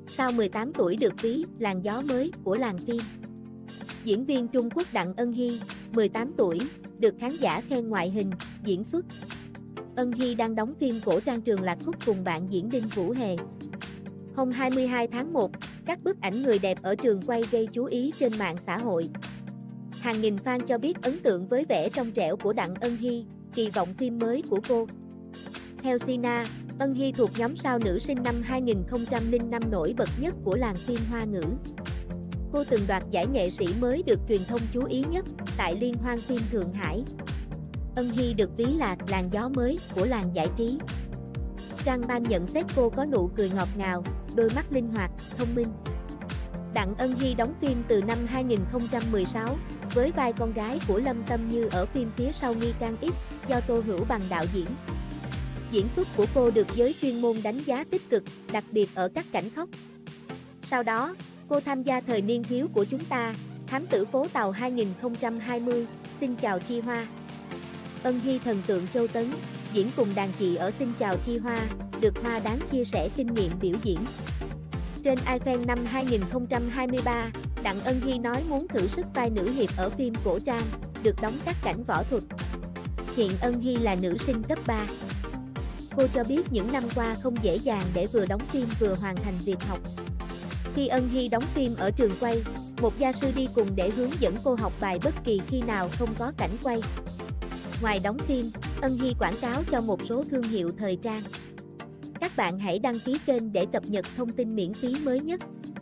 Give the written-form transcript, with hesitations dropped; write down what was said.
Sau 18 tuổi được ví làn gió mới của làng phim. Diễn viên Trung Quốc Đặng Ân Hy, 18 tuổi, được khán giả khen ngoại hình, diễn xuất. Ân Hy đang đóng phim cổ trang Trường Lạc Khúc cùng bạn diễn Đinh Vũ Hề. Hôm 22 tháng 1, các bức ảnh người đẹp ở trường quay gây chú ý trên mạng xã hội. Hàng nghìn fan cho biết ấn tượng với vẻ trong trẻo của Đặng Ân Hy, kỳ vọng phim mới của cô. Theo Sina, Ân Hy thuộc nhóm sao nữ sinh năm 2005 nổi bật nhất của làng phim Hoa ngữ. Cô từng đoạt giải nghệ sĩ mới được truyền thông chú ý nhất tại Liên hoan phim Thượng Hải. Ân Hy được ví là làn gió mới của làng giải trí. Trang Ban nhận xét cô có nụ cười ngọt ngào, đôi mắt linh hoạt, thông minh. Đặng Ân Hy đóng phim từ năm 2016 với vai con gái của Lâm Tâm Như ở phim Phía sau nghi can X do Tô Hữu Bằng đạo diễn. Diễn xuất của cô được giới chuyên môn đánh giá tích cực, đặc biệt ở các cảnh khóc. Sau đó, cô tham gia Thời niên thiếu của chúng ta, Thám tử phố Tàu 2020, Xin chào Chi Hoa. Ân Hy thần tượng Châu Tấn, diễn cùng đàn chị ở Xin chào Chi Hoa, được Hoa đáng chia sẻ kinh nghiệm biểu diễn. Trên iFan năm 2023, Đặng Ân Hy nói muốn thử sức vai nữ hiệp ở phim cổ trang, được đóng các cảnh võ thuật. Hiện Ân Hy là nữ sinh cấp 3. Cô cho biết những năm qua không dễ dàng để vừa đóng phim vừa hoàn thành việc học. Khi Ân Hy đóng phim ở trường quay, một gia sư đi cùng để hướng dẫn cô học bài bất kỳ khi nào không có cảnh quay. Ngoài đóng phim, Ân Hy quảng cáo cho một số thương hiệu thời trang. Các bạn hãy đăng ký kênh để cập nhật thông tin miễn phí mới nhất.